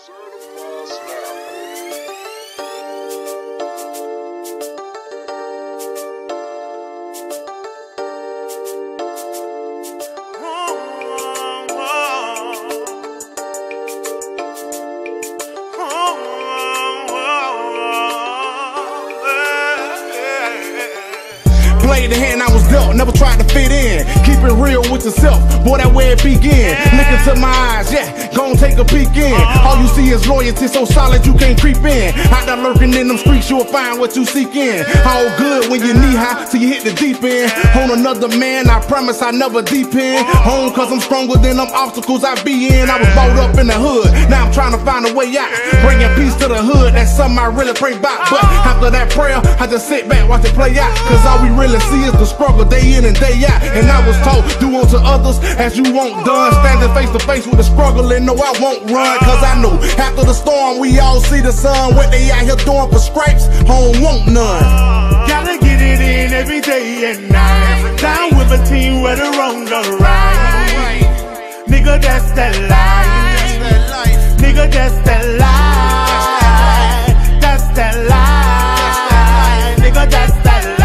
Played the hand I was dealt, never tried to fit in. Keep it real with yourself, boy, that where it begin. Look into my eyes, yeah, gon' take a peek in. All you see is loyalty so solid you can't creep in. Out there lurking in them streets, you'll find what you seek in. All good when you knee high till you hit the deep end. On another man, I promise I never depend. Home cause I'm stronger than them obstacles I be in. I was brought up in the hood, now I'm trying to find a way out. Bringing peace to the hood, that's something I really pray about. But after that prayer, I just sit back, watch it play out. Cause all we really see is the struggle day in and day out. And I was told, do unto others as you want done. Standing face to face with the struggle and no, I won't run. Cause I know after the storm we all see the sun. What they out here doing for stripes, home won't none. Gotta get it in every day and night. Down with a team where the wrong go right. Nigga, that's that life. Nigga, that's that life. That's that life. Nigga, that's that life.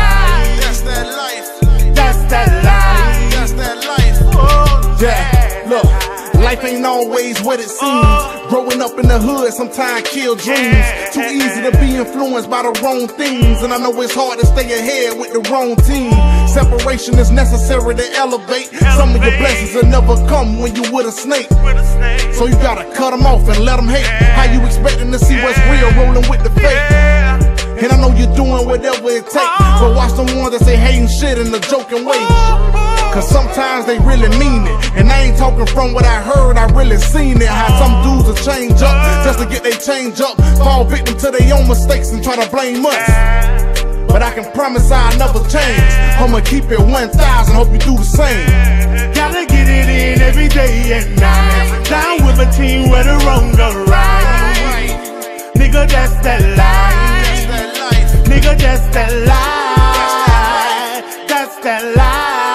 Yeah, look, life ain't always what it seems. Growing up in the hood sometimes kill dreams. Too easy to be influenced by the wrong things. And I know it's hard to stay ahead with the wrong team. Separation is necessary to elevate. Some of your blessings will never come when you with a snake. So you gotta cut them off and let them hate. How you expecting to see what's real rolling with the fake? And I know you're doing whatever it takes, but watch the ones that say hating shit in a joking way. Cause sometimes they really mean it. And I ain't talking from what I heard, I really seen it. How some dudes will change up just to get they change up. Fall victim to their own mistakes and try to blame us. But I can promise I'll never change. I'ma keep it 1,000, hope you do the same. Gotta get it in every day and night. Down with a team where the wrong go right. Nigga, that's that life. Nigga, that's that life. That's that life.